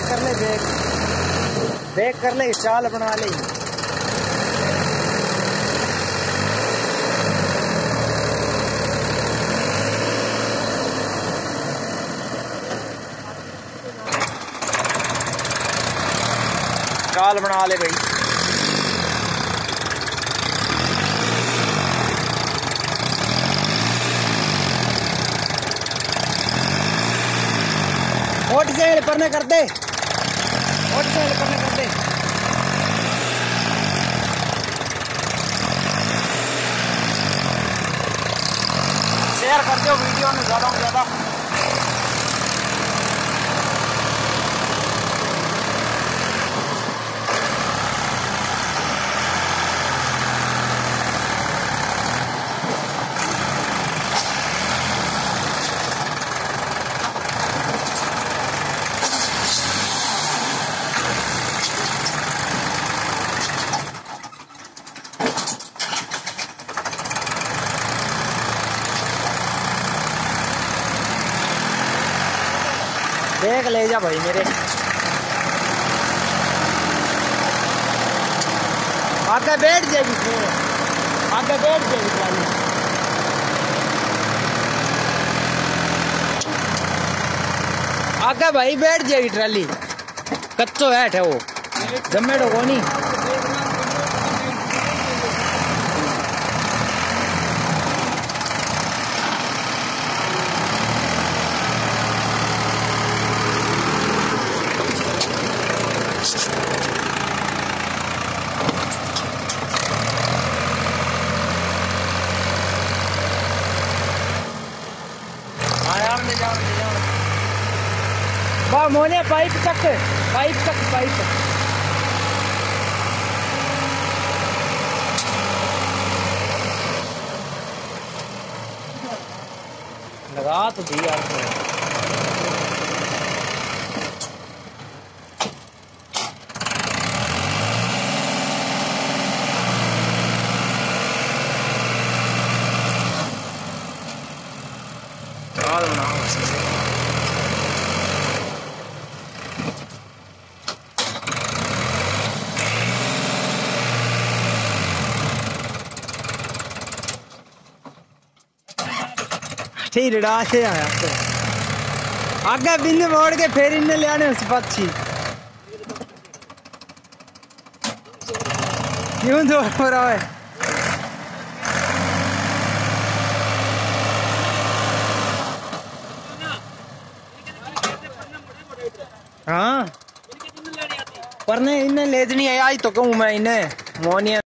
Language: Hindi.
कर ले, देख कर ले, चाल बना ले। चाल बना ले भाई। मोटरसाइकिल पर कर दे, मोटरसाइकिल पर कर दे। शेयर कर दो वीडियो में ज़्यादा से ज़्यादा। देख ले जा भाई मेरे आगे बैठ जाएगी, आगे बैठ जाएगी ट्राली। आगे भाई बैठ जाएगी ट्राली, कच्चो बैठ है वो, जमेड़ो को नहीं। मोने पाइप तक, पाइप तक, पाइप लगा तो दिया ठीक रड़ा से आया तो आगे बिंद मोड़ के फिर इन्हें ले आने उस पक्षी क्यों दौड़ हो रहा है। हाँ पर नहीं इन्हें ले नहीं आई तो कहूँ मैं इन्हें मोनिया